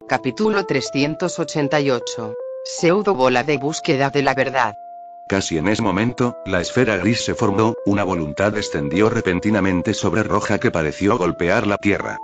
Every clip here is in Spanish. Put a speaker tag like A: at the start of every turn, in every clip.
A: Capítulo 388. Pseudo bola de búsqueda de la verdad.
B: Casi en ese momento, la esfera gris se formó, una voluntad descendió repentinamente sobre Roja que pareció golpear la tierra.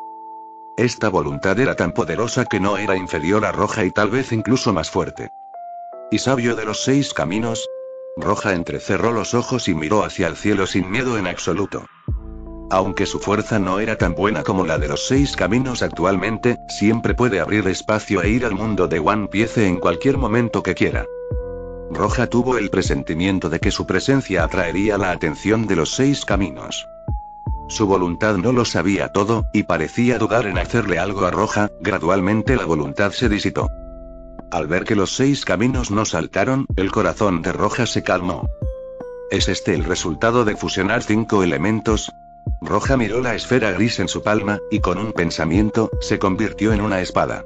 B: Esta voluntad era tan poderosa que no era inferior a Roja y tal vez incluso más fuerte. ¿Y sabio de los 6 caminos? Roja entrecerró los ojos y miró hacia el cielo sin miedo en absoluto. Aunque su fuerza no era tan buena como la de los 6 caminos actualmente, siempre puede abrir espacio e ir al mundo de One Piece en cualquier momento que quiera. Roja tuvo el presentimiento de que su presencia atraería la atención de los 6 caminos. Su voluntad no lo sabía todo, y parecía dudar en hacerle algo a Roja. Gradualmente la voluntad se disipó. Al ver que los 6 caminos no saltaron, el corazón de Roja se calmó. ¿Es este el resultado de fusionar 5 elementos? Roja miró la esfera gris en su palma, y con un pensamiento, se convirtió en una espada.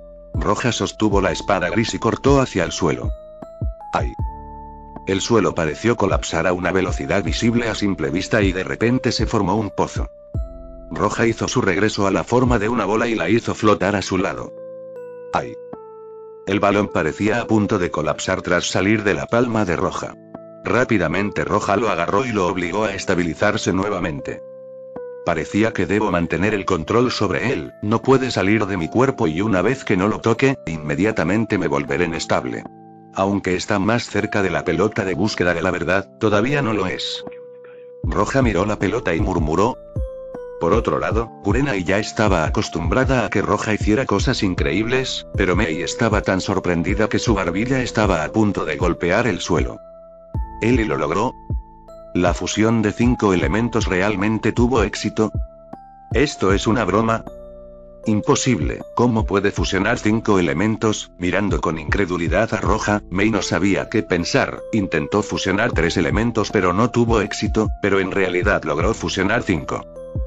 B: Roja sostuvo la espada gris y cortó hacia el suelo. ¡Ay! El suelo pareció colapsar a una velocidad visible a simple vista y de repente se formó un pozo. Roja hizo su regreso a la forma de una bola y la hizo flotar a su lado. ¡Ay! El balón parecía a punto de colapsar tras salir de la palma de Roja. Rápidamente Roja lo agarró y lo obligó a estabilizarse nuevamente. Parecía que debo mantener el control sobre él, no puede salir de mi cuerpo y una vez que no lo toque, inmediatamente me volveré inestable. Aunque está más cerca de la pelota de búsqueda de la verdad, todavía no lo es. Roja miró la pelota y murmuró. Por otro lado, Kurenai ya estaba acostumbrada a que Roja hiciera cosas increíbles, pero Mei estaba tan sorprendida que su barbilla estaba a punto de golpear el suelo. ¿Él y lo logró? ¿La fusión de 5 elementos realmente tuvo éxito? ¿Esto es una broma? Imposible, ¿cómo puede fusionar 5 elementos? Mirando con incredulidad a Roja, Mei no sabía qué pensar. Intentó fusionar 3 elementos pero no tuvo éxito, pero en realidad logró fusionar 5.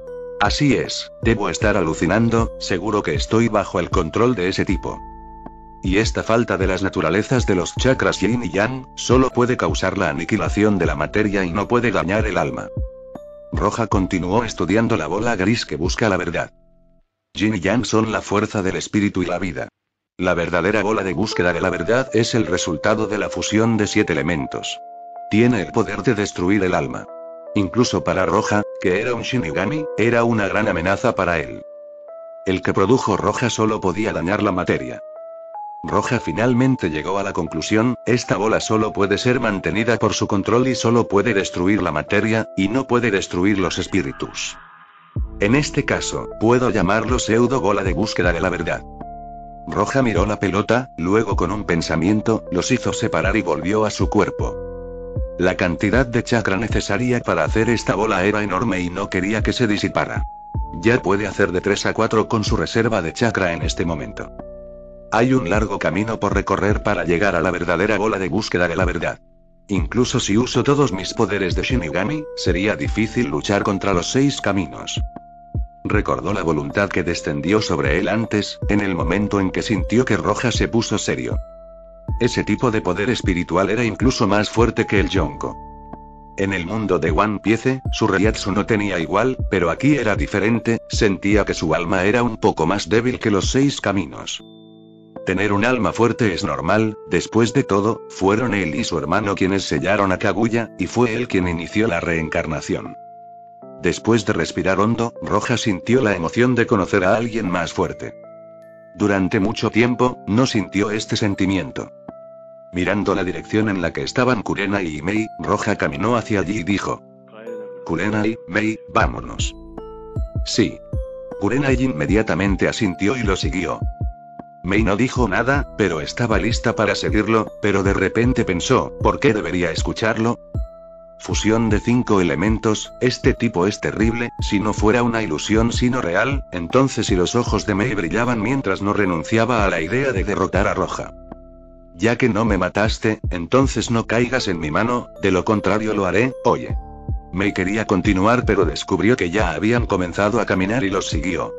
B: Así es, debo estar alucinando, seguro que estoy bajo el control de ese tipo. Y esta falta de las naturalezas de los chakras yin y yang, solo puede causar la aniquilación de la materia y no puede dañar el alma. Roja continuó estudiando la bola gris que busca la verdad. Yin y yang son la fuerza del espíritu y la vida. La verdadera bola de búsqueda de la verdad es el resultado de la fusión de 7 elementos. Tiene el poder de destruir el alma. Incluso para Roja, que era un Shinigami, era una gran amenaza para él. El que produjo Roja solo podía dañar la materia. Roja finalmente llegó a la conclusión, esta bola solo puede ser mantenida por su control y solo puede destruir la materia, y no puede destruir los espíritus. En este caso, puedo llamarlo pseudo bola de búsqueda de la verdad. Roja miró la pelota, luego con un pensamiento, los hizo separar y volvió a su cuerpo. La cantidad de chakra necesaria para hacer esta bola era enorme y no quería que se disipara. Ya puede hacer de 3 a 4 con su reserva de chakra en este momento. Hay un largo camino por recorrer para llegar a la verdadera bola de búsqueda de la verdad. Incluso si uso todos mis poderes de Shinigami, sería difícil luchar contra los 6 caminos. Recordó la voluntad que descendió sobre él antes, en el momento en que sintió que Roja se puso serio. Ese tipo de poder espiritual era incluso más fuerte que el Yonko. En el mundo de One Piece, su Reiatsu no tenía igual, pero aquí era diferente, sentía que su alma era un poco más débil que los 6 caminos. Tener un alma fuerte es normal, después de todo, fueron él y su hermano quienes sellaron a Kaguya, y fue él quien inició la reencarnación. Después de respirar hondo, Roja sintió la emoción de conocer a alguien más fuerte. Durante mucho tiempo, no sintió este sentimiento. Mirando la dirección en la que estaban Kurenai y Mei, Roja caminó hacia allí y dijo: Kurenai, Mei, vámonos. Sí. Kurenai inmediatamente asintió y lo siguió. Mei no dijo nada, pero estaba lista para seguirlo, pero de repente pensó, ¿por qué debería escucharlo? Fusión de 5 elementos, este tipo es terrible, si no fuera una ilusión sino real, entonces si los ojos de Mei brillaban mientras no renunciaba a la idea de derrotar a Roja. Ya que no me mataste, entonces no caigas en mi mano, de lo contrario lo haré, oye. Mei quería continuar pero descubrió que ya habían comenzado a caminar y los siguió.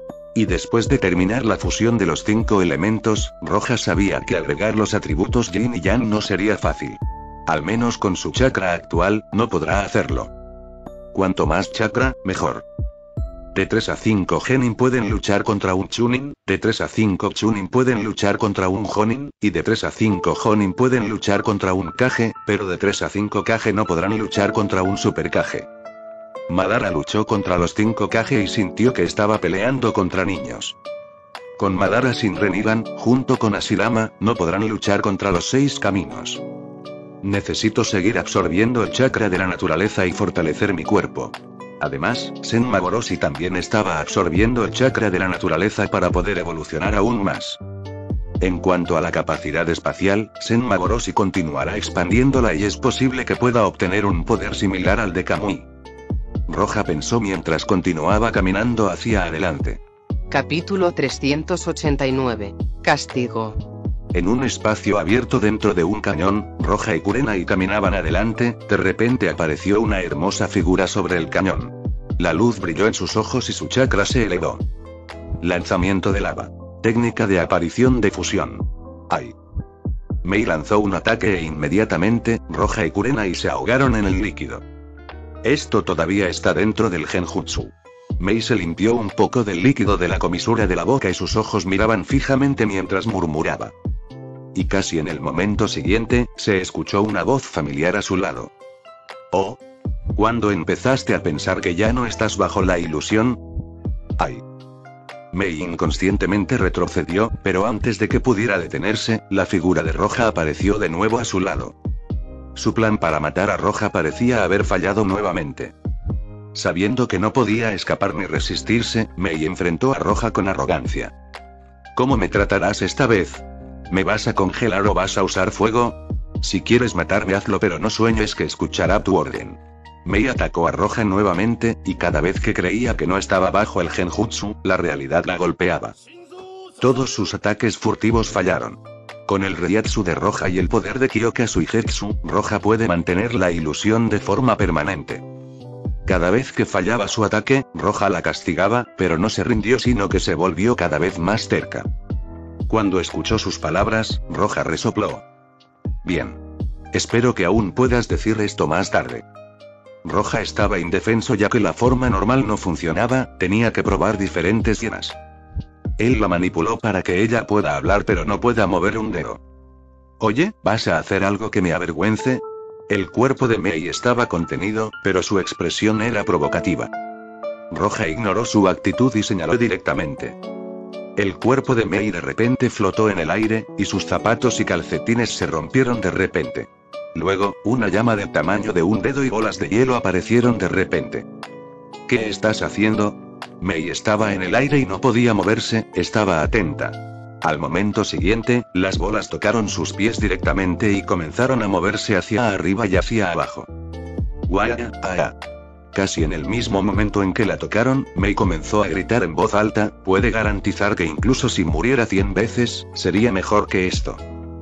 B: Y después de terminar la fusión de los 5 elementos, Roja sabía que agregar los atributos Yin y Yang no sería fácil. Al menos con su chakra actual, no podrá hacerlo. Cuanto más chakra, mejor. De 3 a 5 genin pueden luchar contra un chunin, de 3 a 5 chunin pueden luchar contra un jonin, y de 3 a 5 jonin pueden luchar contra un kage, pero de 3 a 5 kage no podrán luchar contra un super kage. Madara luchó contra los 5 kage y sintió que estaba peleando contra niños. Con Madara sin Rinnegan, junto con Hashirama, no podrán luchar contra los 6 caminos. Necesito seguir absorbiendo el chakra de la naturaleza y fortalecer mi cuerpo. Además, Senma Goroshi también estaba absorbiendo el chakra de la naturaleza para poder evolucionar aún más. En cuanto a la capacidad espacial, Senma Goroshi continuará expandiéndola y es posible que pueda obtener un poder similar al de Kamui. Roja pensó mientras continuaba caminando hacia adelante.
A: Capítulo 389. Castigo.
B: En un espacio abierto dentro de un cañón, Roja y Kurenai caminaban adelante, de repente apareció una hermosa figura sobre el cañón. La luz brilló en sus ojos y su chakra se elevó. Lanzamiento de lava. Técnica de aparición de fusión. ¡Ay! Mei lanzó un ataque e inmediatamente, Roja y Kurenai se ahogaron en el líquido. Esto todavía está dentro del genjutsu. Mei se limpió un poco del líquido de la comisura de la boca y sus ojos miraban fijamente mientras murmuraba. Y casi en el momento siguiente, se escuchó una voz familiar a su lado. «Oh. ¿Cuándo empezaste a pensar que ya no estás bajo la ilusión? ¡Ay!». Mei inconscientemente retrocedió, pero antes de que pudiera detenerse, la figura de Roja apareció de nuevo a su lado. Su plan para matar a Roja parecía haber fallado nuevamente. Sabiendo que no podía escapar ni resistirse, Mei enfrentó a Roja con arrogancia. «¿Cómo me tratarás esta vez? ¿Me vas a congelar o vas a usar fuego? Si quieres matarme hazlo, pero no sueñes que escuchará tu orden». Mei atacó a Roja nuevamente, y cada vez que creía que no estaba bajo el genjutsu, la realidad la golpeaba. Todos sus ataques furtivos fallaron. Con el Reiatsu de Roja y el poder de Kyoka Suigetsu, Roja puede mantener la ilusión de forma permanente. Cada vez que fallaba su ataque, Roja la castigaba, pero no se rindió sino que se volvió cada vez más cerca. Cuando escuchó sus palabras, Roja resopló. «Bien. Espero que aún puedas decir esto más tarde». Roja estaba indefenso ya que la forma normal no funcionaba, tenía que probar diferentes hienas. Él la manipuló para que ella pueda hablar pero no pueda mover un dedo. «Oye, ¿vas a hacer algo que me avergüence?». El cuerpo de Mei estaba contenido, pero su expresión era provocativa. Roja ignoró su actitud y señaló directamente. El cuerpo de Mei de repente flotó en el aire, y sus zapatos y calcetines se rompieron de repente. Luego, una llama del tamaño de un dedo y bolas de hielo aparecieron de repente. «¿Qué estás haciendo?». Mei estaba en el aire y no podía moverse, estaba atenta. Al momento siguiente, las bolas tocaron sus pies directamente y comenzaron a moverse hacia arriba y hacia abajo. «Guaya, ah». Casi en el mismo momento en que la tocaron, Mei comenzó a gritar en voz alta: «Puede garantizar que incluso si muriera 100 veces, sería mejor que esto.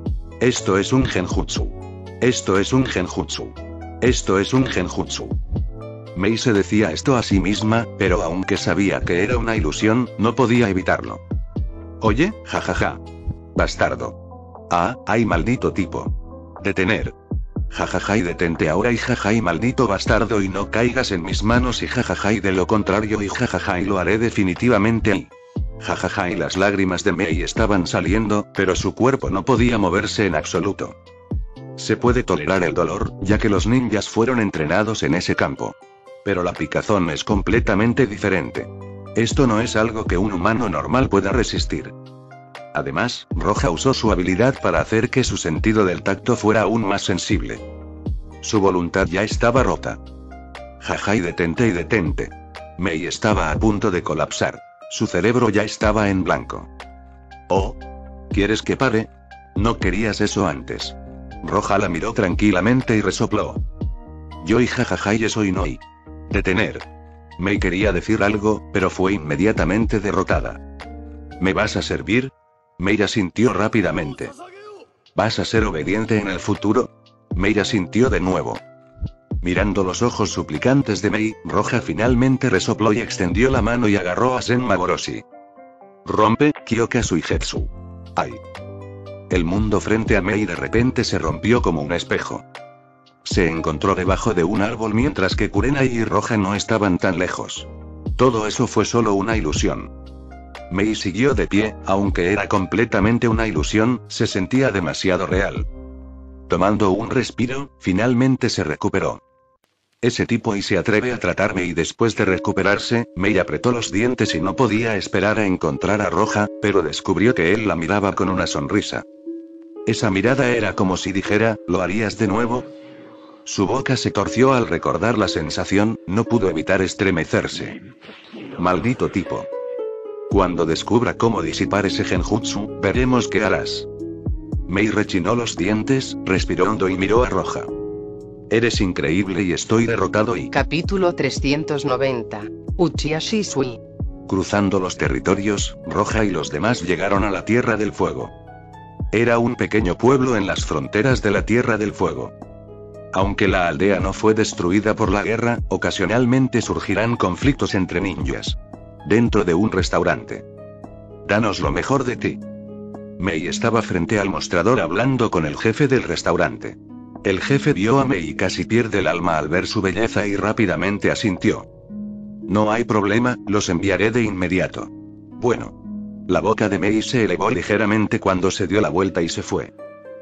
B: Esto es un genjutsu. Esto es un genjutsu. Esto es un genjutsu». Mei se decía esto a sí misma, pero aunque sabía que era una ilusión, no podía evitarlo. «Oye, jajaja. Bastardo. Ah, ay maldito tipo. Detener. Jajaja y detente ahora y jaja y maldito bastardo y no caigas en mis manos y jajaja y de lo contrario y jajaja y lo haré definitivamente y...». Jajaja y las lágrimas de Mei estaban saliendo, pero su cuerpo no podía moverse en absoluto. Se puede tolerar el dolor, ya que los ninjas fueron entrenados en ese campo. Pero la picazón es completamente diferente. Esto no es algo que un humano normal pueda resistir. Además, Roja usó su habilidad para hacer que su sentido del tacto fuera aún más sensible. Su voluntad ya estaba rota. Jaja y detente. Mei estaba a punto de colapsar. Su cerebro ya estaba en blanco. «Oh. ¿Quieres que pare? No querías eso antes». Roja la miró tranquilamente y resopló. «Yo y jajaja y eso y no y...». «Detener». Mei quería decir algo, pero fue inmediatamente derrotada. «¿Me vas a servir?». Mei asintió rápidamente. «¿Vas a ser obediente en el futuro?». Mei asintió de nuevo. Mirando los ojos suplicantes de Mei, Roja finalmente resopló y extendió la mano y agarró a Senma Goroshi. «Rompe, Kyoka Suigetsu». «Ay». El mundo frente a Mei de repente se rompió como un espejo. Se encontró debajo de un árbol mientras que Kurenai y Roja no estaban tan lejos. Todo eso fue solo una ilusión. Mei siguió de pie, aunque era completamente una ilusión, se sentía demasiado real. Tomando un respiro, finalmente se recuperó. Ese tipo y se atreve a tratarme, y después de recuperarse, Mei apretó los dientes y no podía esperar a encontrar a Roja, pero descubrió que él la miraba con una sonrisa. Esa mirada era como si dijera, ¿lo harías de nuevo? Su boca se torció al recordar la sensación, no pudo evitar estremecerse. Maldito tipo. Cuando descubra cómo disipar ese genjutsu, veremos qué harás. Mei rechinó los dientes, respiró hondo y miró a Roja. Eres increíble y estoy derrotado y...
A: Capítulo 390. Uchiha Shisui.
B: Cruzando los territorios, Roja y los demás llegaron a la Tierra del Fuego. Era un pequeño pueblo en las fronteras de la Tierra del Fuego. Aunque la aldea no fue destruida por la guerra, ocasionalmente surgirán conflictos entre ninjas. Dentro de un restaurante. Danos lo mejor de ti. Mei estaba frente al mostrador hablando con el jefe del restaurante. El jefe vio a Mei y casi pierde el alma al ver su belleza y rápidamente asintió. No hay problema, los enviaré de inmediato. Bueno. La boca de Mei se elevó ligeramente cuando se dio la vuelta y se fue.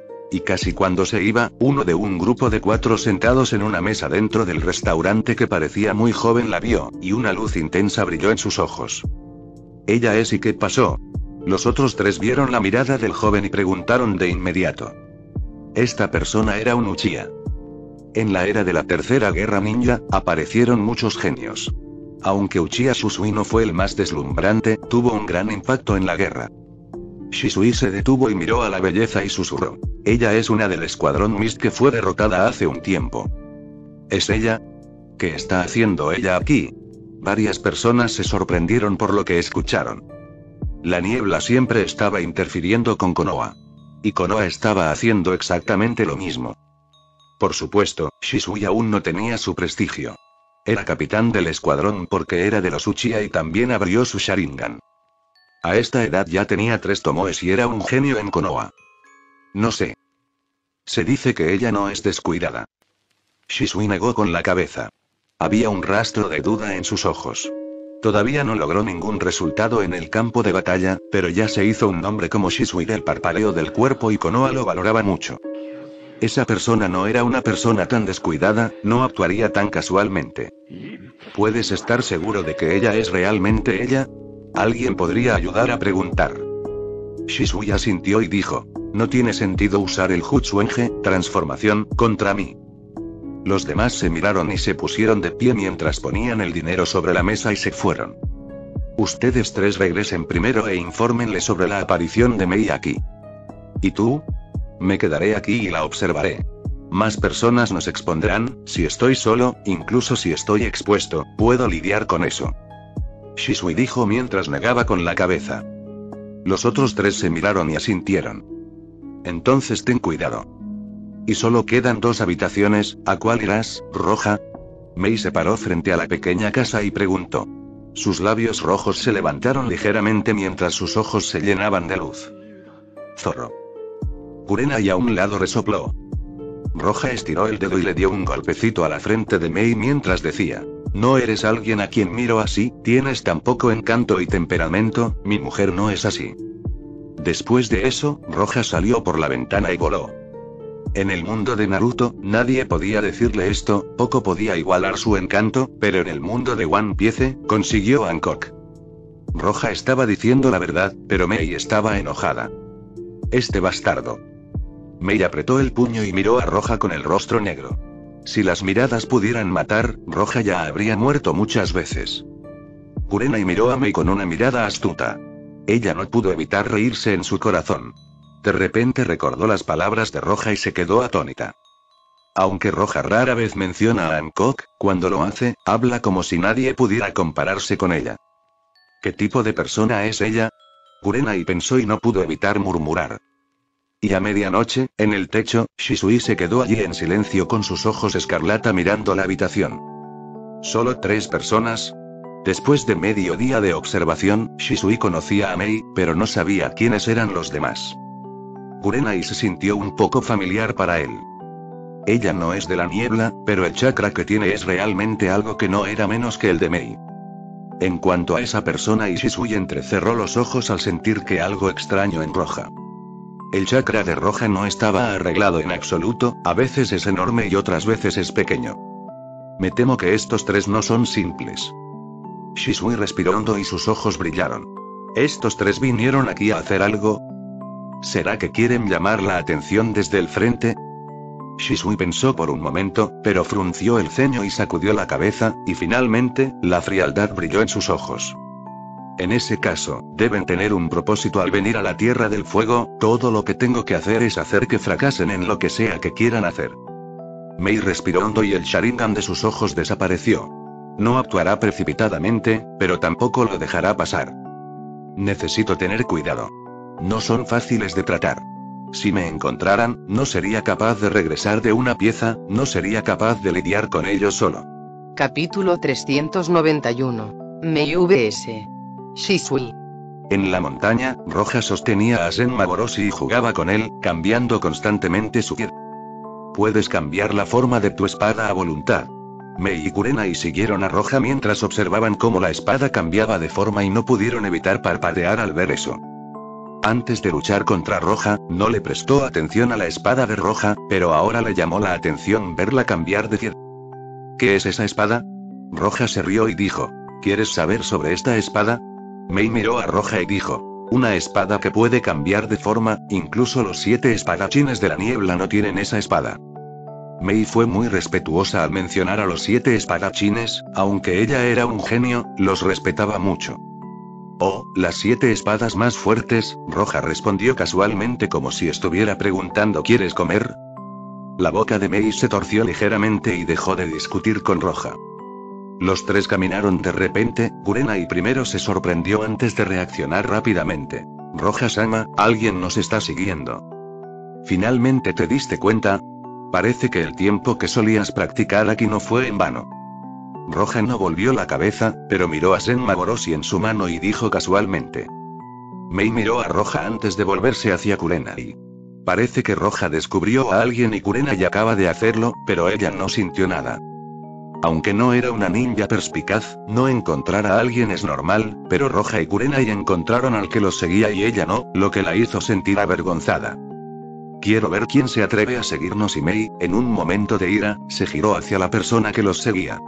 B: Y casi cuando se iba, uno de un grupo de 4 sentados en una mesa dentro del restaurante que parecía muy joven la vio, y una luz intensa brilló en sus ojos. Ella es, ¿y qué pasó? Los otros 3 vieron la mirada del joven y preguntaron de inmediato. Esta persona era un Uchiha. En la era de la Tercera Guerra Ninja, aparecieron muchos genios. Aunque Uchiha Shisui no fue el más deslumbrante, tuvo un gran impacto en la guerra. Shisui se detuvo y miró a la belleza y susurró. Ella es una del escuadrón Mist que fue derrotada hace un tiempo. ¿Es ella? ¿Qué está haciendo ella aquí? Varias personas se sorprendieron por lo que escucharon. La niebla siempre estaba interfiriendo con Konoha. Y Konoha estaba haciendo exactamente lo mismo. Por supuesto, Shisui aún no tenía su prestigio. Era capitán del escuadrón porque era de los Uchiha y también abrió su Sharingan. A esta edad ya tenía 3 tomoes y era un genio en Konoha. No sé. Se dice que ella no es descuidada. Shisui negó con la cabeza. Había un rastro de duda en sus ojos. Todavía no logró ningún resultado en el campo de batalla, pero ya se hizo un nombre como Shisui del parpadeo del cuerpo y Konoha lo valoraba mucho. Esa persona no era una persona tan descuidada, no actuaría tan casualmente. ¿Puedes estar seguro de que ella es realmente ella? Alguien podría ayudar a preguntar. Shisui asintió y dijo, no tiene sentido usar el Jutsuenge, transformación, contra mí. Los demás se miraron y se pusieron de pie mientras ponían el dinero sobre la mesa y se fueron. Ustedes 3 regresen primero e infórmenle sobre la aparición de Mei aquí. ¿Y tú? Me quedaré aquí y la observaré. Más personas nos expondrán, si estoy solo, incluso si estoy expuesto, puedo lidiar con eso. Shisui dijo mientras negaba con la cabeza. Los otros 3 se miraron y asintieron. Entonces ten cuidado. Y solo quedan 2 habitaciones, ¿a cuál irás, Roja? Mei se paró frente a la pequeña casa y preguntó. Sus labios rojos se levantaron ligeramente mientras sus ojos se llenaban de luz. Zorro. Kurenai a un lado resopló. Roja estiró el dedo y le dio un golpecito a la frente de Mei mientras decía. No eres alguien a quien miro así, tienes tan poco encanto y temperamento, mi mujer no es así. Después de eso, Roja salió por la ventana y voló. En el mundo de Naruto, nadie podía decirle esto, poco podía igualar su encanto, pero en el mundo de One Piece, consiguió Hancock. Roja estaba diciendo la verdad, pero Mei estaba enojada. Este bastardo. Mei apretó el puño y miró a Roja con el rostro negro. Si las miradas pudieran matar, Roja ya habría muerto muchas veces. Kurenai miró a Mei con una mirada astuta. Ella no pudo evitar reírse en su corazón. De repente recordó las palabras de Roja y se quedó atónita. Aunque Roja rara vez menciona a Hancock, cuando lo hace, habla como si nadie pudiera compararse con ella. ¿Qué tipo de persona es ella? Kurenai pensó y no pudo evitar murmurar. Y a medianoche, en el techo, Shisui se quedó allí en silencio con sus ojos escarlata mirando la habitación. ¿Solo 3 personas? Después de medio día de observación, Shisui conocía a Mei, pero no sabía quiénes eran los demás. Kurenai se sintió un poco familiar para él. Ella no es de la niebla, pero el chakra que tiene es realmente algo que no era menos que el de Mei. En cuanto a esa persona, Shisui entrecerró los ojos al sentir que algo extraño en Roja. El chakra de Roja no estaba arreglado en absoluto, a veces es enorme y otras veces es pequeño. Me temo que estos tres no son simples. Shisui respiró hondo y sus ojos brillaron. ¿Estos tres vinieron aquí a hacer algo? ¿Será que quieren llamar la atención desde el frente? Shisui pensó por un momento, pero frunció el ceño y sacudió la cabeza, y finalmente, la frialdad brilló en sus ojos. En ese caso, deben tener un propósito al venir a la Tierra del Fuego, todo lo que tengo que hacer es hacer que fracasen en lo que sea que quieran hacer. Mei respiró hondo y el Sharingan de sus ojos desapareció. No actuará precipitadamente, pero tampoco lo dejará pasar. Necesito tener cuidado. No son fáciles de tratar. Si me encontraran, no sería capaz de regresar de una pieza, no sería capaz de lidiar con ellos solo.
A: Capítulo 391. Mei vs. Shisui.
B: En la montaña, Roja sostenía a Zen Maboroshi y jugaba con él, cambiando constantemente su piel. Puedes cambiar la forma de tu espada a voluntad. Mei y Kurenai siguieron a Roja mientras observaban cómo la espada cambiaba de forma y no pudieron evitar parpadear al ver eso. Antes de luchar contra Roja, no le prestó atención a la espada de Roja, pero ahora le llamó la atención verla cambiar de piel. ¿Qué es esa espada? Roja se rió y dijo, ¿quieres saber sobre esta espada? Mei miró a Roja y dijo, una espada que puede cambiar de forma, incluso los 7 espadachines de la niebla no tienen esa espada. Mei fue muy respetuosa al mencionar a los 7 espadachines, aunque ella era un genio, los respetaba mucho. Oh, las 7 espadas más fuertes, Roja respondió casualmente como si estuviera preguntando ¿quieres comer? La boca de Mei se torció ligeramente y dejó de discutir con Roja. Los tres caminaron de repente, Kurenai primero se sorprendió antes de reaccionar rápidamente. Roja-sama, alguien nos está siguiendo. ¿Finalmente te diste cuenta? Parece que el tiempo que solías practicar aquí no fue en vano. Roja no volvió la cabeza, pero miró a Zen Maboroshi en su mano y dijo casualmente. Mei miró a Roja antes de volverse hacia Kurenai. Parece que Roja descubrió a alguien y Kurenai acaba de hacerlo, pero ella no sintió nada. Aunque no era una ninja perspicaz, no encontrar a alguien es normal, pero Roja y Kurenai encontraron al que los seguía y ella no, lo que la hizo sentir avergonzada. Quiero ver quién se atreve a seguirnos y Mei, en un momento de ira, se giró hacia la persona que los seguía.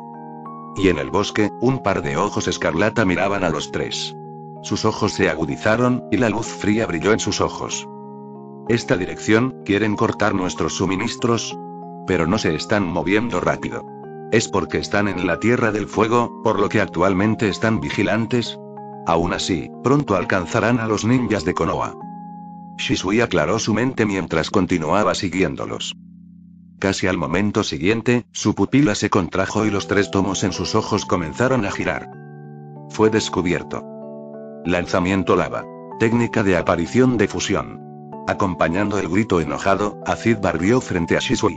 B: Y en el bosque, un par de ojos escarlata miraban a los tres. Sus ojos se agudizaron, y la luz fría brilló en sus ojos. ¿Esta dirección? ¿Quieren cortar nuestros suministros? Pero no se están moviendo rápido. ¿Es porque están en la Tierra del Fuego, por lo que actualmente están vigilantes? Aún así, pronto alcanzarán a los ninjas de Konoha. Shisui aclaró su mente mientras continuaba siguiéndolos. Casi al momento siguiente, su pupila se contrajo y los 3 tomos en sus ojos comenzaron a girar. Fue descubierto. Lanzamiento lava. Técnica de aparición de fusión. Acompañando el grito enojado, Azid barrió frente a Shisui.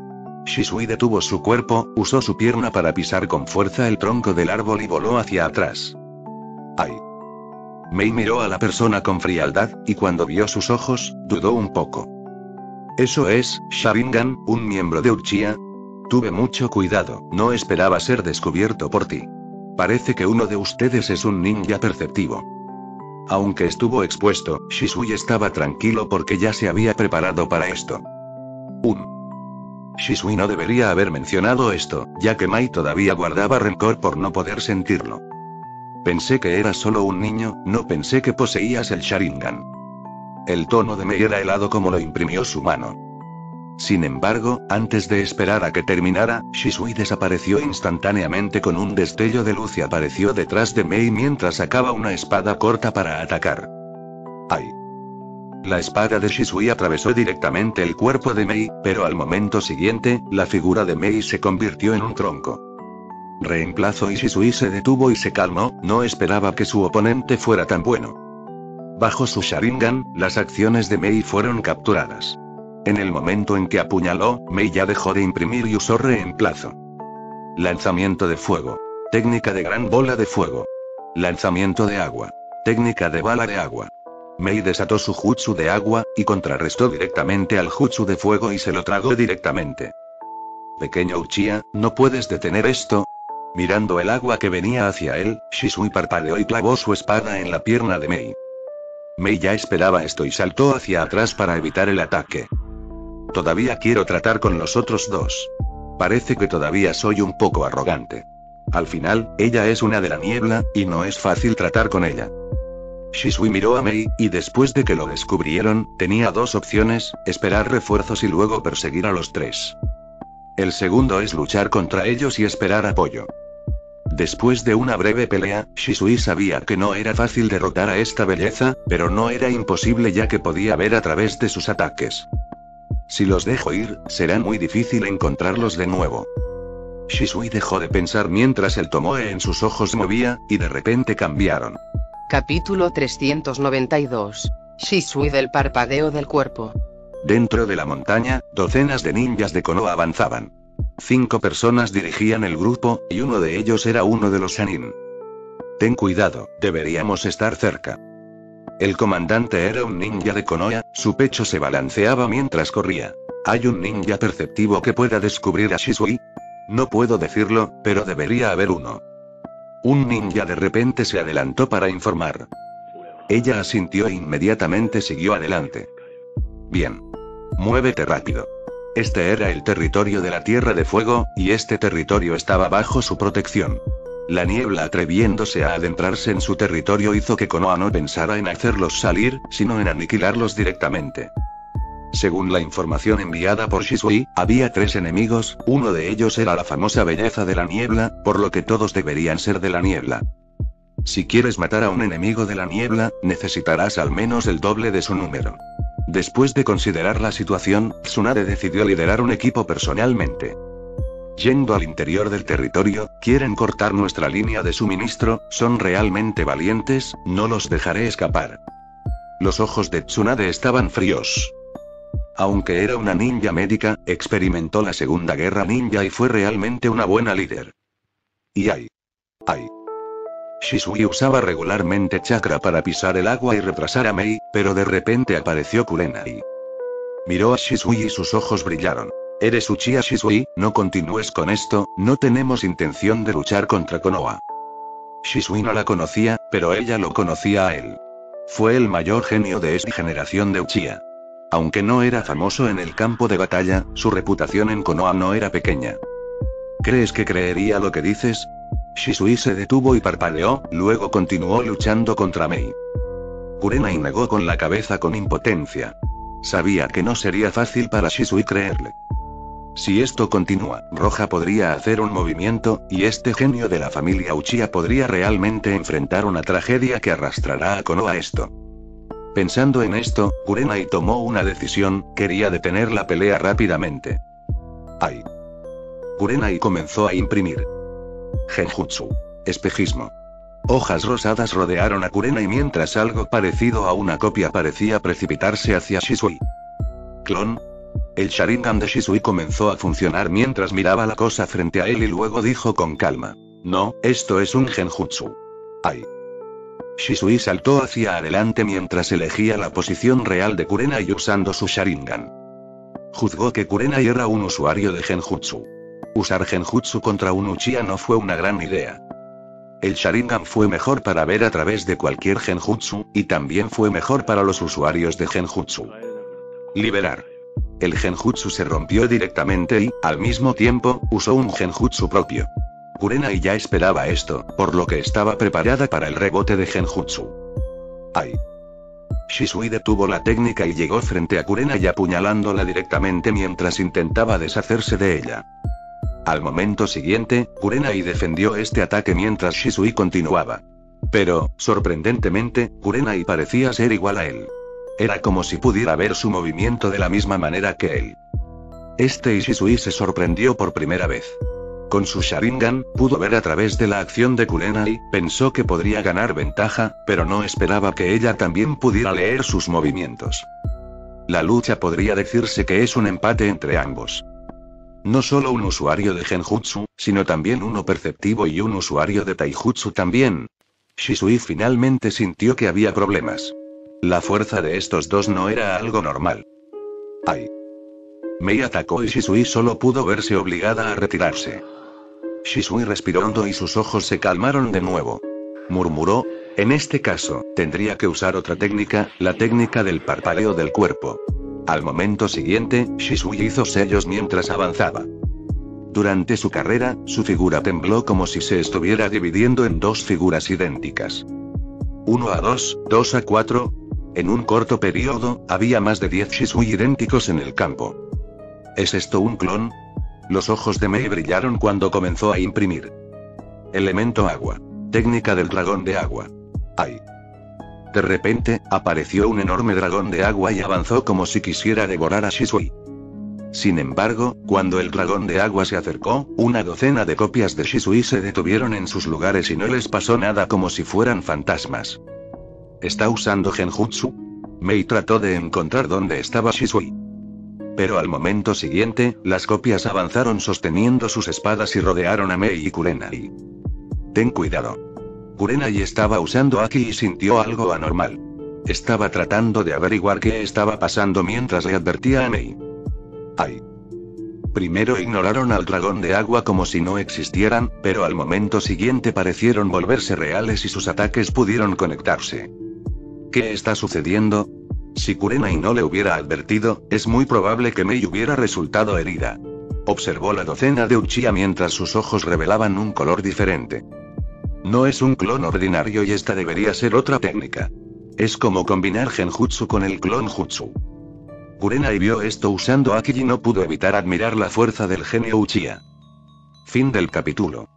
B: Shisui detuvo su cuerpo, usó su pierna para pisar con fuerza el tronco del árbol y voló hacia atrás. ¡Ay! Mei miró a la persona con frialdad, y cuando vio sus ojos, dudó un poco. ¿Eso es, Sharingan, un miembro de Uchiha? Tuve mucho cuidado, no esperaba ser descubierto por ti. Parece que uno de ustedes es un ninja perceptivo. Aunque estuvo expuesto, Shisui estaba tranquilo porque ya se había preparado para esto. Shisui no debería haber mencionado esto, ya que Mai todavía guardaba rencor por no poder sentirlo. Pensé que eras solo un niño, no pensé que poseías el Sharingan. El tono de Mei era helado como lo imprimió su mano. Sin embargo, antes de esperar a que terminara, Shisui desapareció instantáneamente con un destello de luz y apareció detrás de Mei mientras sacaba una espada corta para atacar. ¡Ay! La espada de Shisui atravesó directamente el cuerpo de Mei, pero al momento siguiente, la figura de Mei se convirtió en un tronco. Reemplazo y Shisui se detuvo y se calmó, no esperaba que su oponente fuera tan bueno. Bajo su Sharingan, las acciones de Mei fueron capturadas. En el momento en que apuñaló, Mei ya dejó de imprimir y usó reemplazo. Lanzamiento de fuego. Técnica de gran bola de fuego. Lanzamiento de agua. Técnica de bala de agua. Mei desató su jutsu de agua, y contrarrestó directamente al jutsu de fuego y se lo tragó directamente. Pequeño Uchiha, ¿no puedes detener esto? Mirando el agua que venía hacia él, Shisui parpadeó y clavó su espada en la pierna de Mei. Mei ya esperaba esto y saltó hacia atrás para evitar el ataque. Todavía quiero tratar con los otros dos. Parece que todavía soy un poco arrogante. Al final, ella es una de la niebla, y no es fácil tratar con ella. Shisui miró a Mei, y después de que lo descubrieron, tenía dos opciones, esperar refuerzos y luego perseguir a los tres. El segundo es luchar contra ellos y esperar apoyo. Después de una breve pelea, Shisui sabía que no era fácil derrotar a esta belleza, pero no era imposible ya que podía ver a través de sus ataques. Si los dejo ir, será muy difícil encontrarlos de nuevo. Shisui dejó de pensar mientras el tomoe en sus ojos movía, y de repente cambiaron.
A: Capítulo 392. Shisui del parpadeo del cuerpo.
B: Dentro de la montaña, docenas de ninjas de Konoha avanzaban. 5 personas dirigían el grupo, y uno de ellos era uno de los Shanin. Ten cuidado, deberíamos estar cerca. El comandante era un ninja de Konoha, su pecho se balanceaba mientras corría. ¿Hay un ninja perceptivo que pueda descubrir a Shisui? No puedo decirlo, pero debería haber uno. Un ninja de repente se adelantó para informar. Ella asintió e inmediatamente siguió adelante. Bien. Muévete rápido. Este era el territorio de la Tierra de Fuego, y este territorio estaba bajo su protección. La niebla atreviéndose a adentrarse en su territorio hizo que Konoha no pensara en hacerlos salir, sino en aniquilarlos directamente. Según la información enviada por Shisui, había 3 enemigos, uno de ellos era la famosa belleza de la niebla, por lo que todos deberían ser de la niebla. Si quieres matar a un enemigo de la niebla, necesitarás al menos el doble de su número. Después de considerar la situación, Tsunade decidió liderar un equipo personalmente. Yendo al interior del territorio, quieren cortar nuestra línea de suministro, son realmente valientes, no los dejaré escapar. Los ojos de Tsunade estaban fríos. Aunque era una ninja médica, experimentó la Segunda Guerra Ninja y fue realmente una buena líder. Y ¡ay! Shisui usaba regularmente chakra para pisar el agua y retrasar a Mei, pero de repente apareció Kurenai. Miró a Shisui y sus ojos brillaron. Eres Uchiha Shisui, no continúes con esto, no tenemos intención de luchar contra Konoha. Shisui no la conocía, pero ella lo conocía a él. Fue el mayor genio de esta generación de Uchiha. Aunque no era famoso en el campo de batalla, su reputación en Konoha no era pequeña. ¿Crees que creería lo que dices? Shisui se detuvo y parpadeó, luego continuó luchando contra Mei. Kurenai negó con la cabeza con impotencia. Sabía que no sería fácil para Shisui creerle. Si esto continúa, Roja podría hacer un movimiento, y este genio de la familia Uchiha podría realmente enfrentar una tragedia que arrastrará a Konoha a esto. Pensando en esto, Kurenai tomó una decisión, quería detener la pelea rápidamente. ¡Ay! Kurenai comenzó a imprimir. Genjutsu. Espejismo. Hojas rosadas rodearon a Kurenai mientras algo parecido a una copia parecía precipitarse hacia Shisui. Clon. El Sharingan de Shisui comenzó a funcionar mientras miraba la cosa frente a él y luego dijo con calma. No, esto es un genjutsu. ¡Ay! Shisui saltó hacia adelante mientras elegía la posición real de Kurenai usando su Sharingan. Juzgó que Kurenai era un usuario de genjutsu. Usar genjutsu contra un Uchiha no fue una gran idea. El Sharingan fue mejor para ver a través de cualquier genjutsu, y también fue mejor para los usuarios de genjutsu. Liberar. El genjutsu se rompió directamente y, al mismo tiempo, usó un genjutsu propio. Kurenai ya esperaba esto, por lo que estaba preparada para el rebote de genjutsu. ¡Ay! Shisui detuvo la técnica y llegó frente a Kurenai apuñalándola directamente mientras intentaba deshacerse de ella. Al momento siguiente, Kurenai defendió este ataque mientras Shisui continuaba. Pero, sorprendentemente, Kurenai parecía ser igual a él. Era como si pudiera ver su movimiento de la misma manera que él. Y Shisui se sorprendió por primera vez. Con su Sharingan, pudo ver a través de la acción de Kurenai, pensó que podría ganar ventaja, pero no esperaba que ella también pudiera leer sus movimientos. La lucha podría decirse que es un empate entre ambos. No solo un usuario de genjutsu, sino también uno perceptivo y un usuario de taijutsu también. Shisui finalmente sintió que había problemas. La fuerza de estos dos no era algo normal. ¡Ay! Mei atacó y Shisui solo pudo verse obligada a retirarse. Shisui respiró hondo y sus ojos se calmaron de nuevo. Murmuró: en este caso, tendría que usar otra técnica, la técnica del parpadeo del cuerpo. Al momento siguiente, Shisui hizo sellos mientras avanzaba. Durante su carrera, su figura tembló como si se estuviera dividiendo en dos figuras idénticas. 1 a 2, 2 a 4. En un corto periodo, había más de 10 Shisui idénticos en el campo. ¿Es esto un clon? Los ojos de Mei brillaron cuando comenzó a imprimir. Elemento agua. Técnica del dragón de agua. ¡Ay! De repente, apareció un enorme dragón de agua y avanzó como si quisiera devorar a Shisui. Sin embargo, cuando el dragón de agua se acercó, una docena de copias de Shisui se detuvieron en sus lugares y no les pasó nada, como si fueran fantasmas. ¿Está usando Genjutsu? Mei trató de encontrar dónde estaba Shisui. Pero al momento siguiente, las copias avanzaron sosteniendo sus espadas y rodearon a Mei y Kurenai. Ten cuidado. Kurenai estaba usando Aki y sintió algo anormal. Estaba tratando de averiguar qué estaba pasando mientras le advertía a Mei. ¡Ay! Primero ignoraron al dragón de agua como si no existieran, pero al momento siguiente parecieron volverse reales y sus ataques pudieron conectarse. ¿Qué está sucediendo? Si Kurenai no le hubiera advertido, es muy probable que Mei hubiera resultado herida. Observó la docena de Uchiha mientras sus ojos revelaban un color diferente. No es un clon ordinario y esta debería ser otra técnica. Es como combinar Genjutsu con el clon Jutsu. Kurenai vio esto usando Aki y no pudo evitar admirar la fuerza del genio Uchiha. Fin del capítulo.